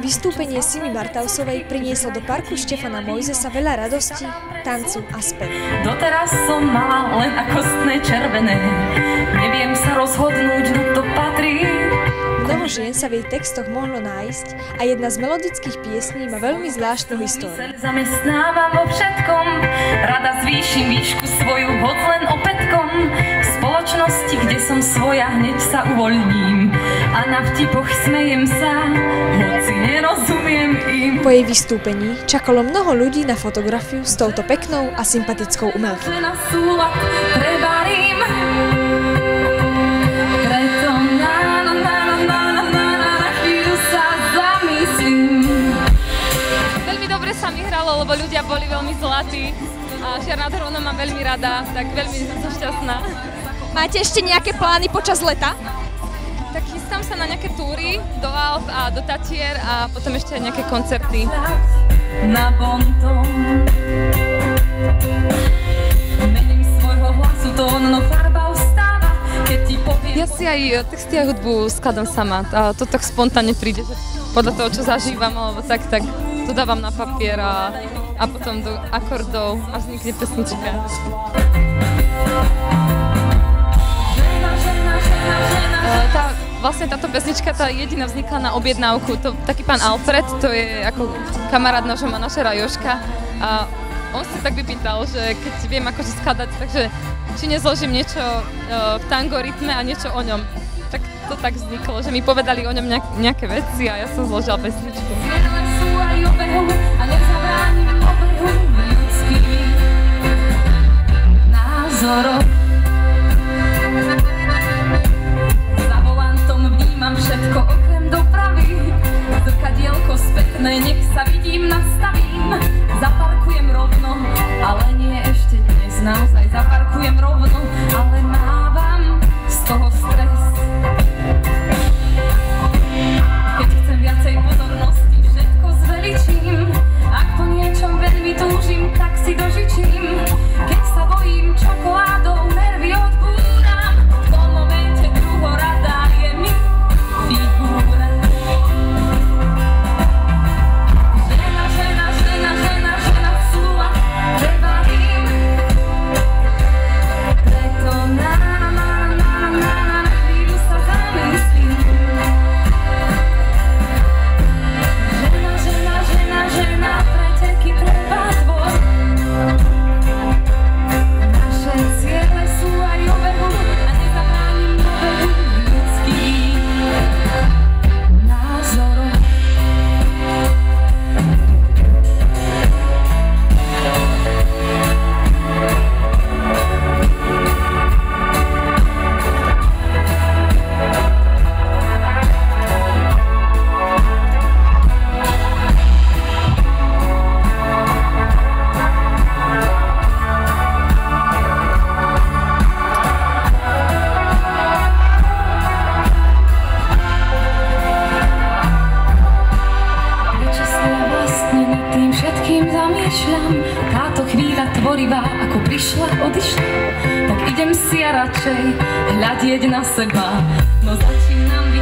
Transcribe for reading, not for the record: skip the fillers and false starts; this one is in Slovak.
vystúpenie Simi Martausovej prinieslo do parku Štefana Mojzesa veľa radosti, tancu a spevu. Doteraz som mala len ako kostné červené, neviem sa rozhodnúť, no to patrí. Mnoho žien sa v jej textoch mohlo nájsť a jedna z melodických piesní má veľmi zvláštnu históriu. Zamestnávam vo všetkom, rada zvýšim výšku svoju, hoď len opätkom. V spoločnosti, kde som svoja, hneď sa uvoľním a na vtipoch smejem sa, hoci nerozumiem im. Po jej vystúpení čakalo mnoho ľudí na fotografiu s touto peknou a sympatickou umelkyňou. Sa mi hralo, lebo ľudia boli veľmi zlatí a Žiar nad Hronom mám veľmi rada, tak veľmi som šťastná. Máte ešte nejaké plány počas leta? Tak chystám sa na nejaké túry do Alp a do Tatier a potom ešte aj nejaké koncerty. Na bonton mením svojho hlasu tón, no farba ustáva, keď ti poviem. Ja si aj texty a hudbu skladám sama a to tak spontánne príde, že podľa toho, čo zažívam, alebo tak to dávam na papier a potom do akordov a vznikne pesnička. Vlastne táto pesnička tá jediná vznikla na objednávku. Taký pán Alfred, to je ako kamarát nášho manažera Jožka a on si tak vypýtal, že keď viem akože skladať, takže či nezložím niečo v tango rytme a niečo o ňom. Tak to tak vzniklo, že mi povedali o ňom nejaké veci a ja som zložila pesničku. A nezabránim obehu ľudských názorov. Za volantom vnímam všetko okrem dopravy. Zrkadielko spätné, nech sa vidím, nastavím. Zaparkujem rovno, ale nie ešte dnes. Naozaj zaparkujem rovno, ale mávam z toho stres. Keď chcem viacej pozornosti, všetko zveličím. Ak po niečom veľmi túžim, tak si dožičím. Keď sa bojím čokoládou, nervy odbúram. V tom momente druhorada je mi figúra. Žena, slúla, prevarím. Preto na chvíľu sa zamyslím. Žena, preteky treba tvoj. Naše ciele sú aj obehu a nezabránim obehu ľudských názorov. Táto chvíľa tvorivá, ako prišla, odišla, tak idem si ja radšej hľadieť na seba, no začínam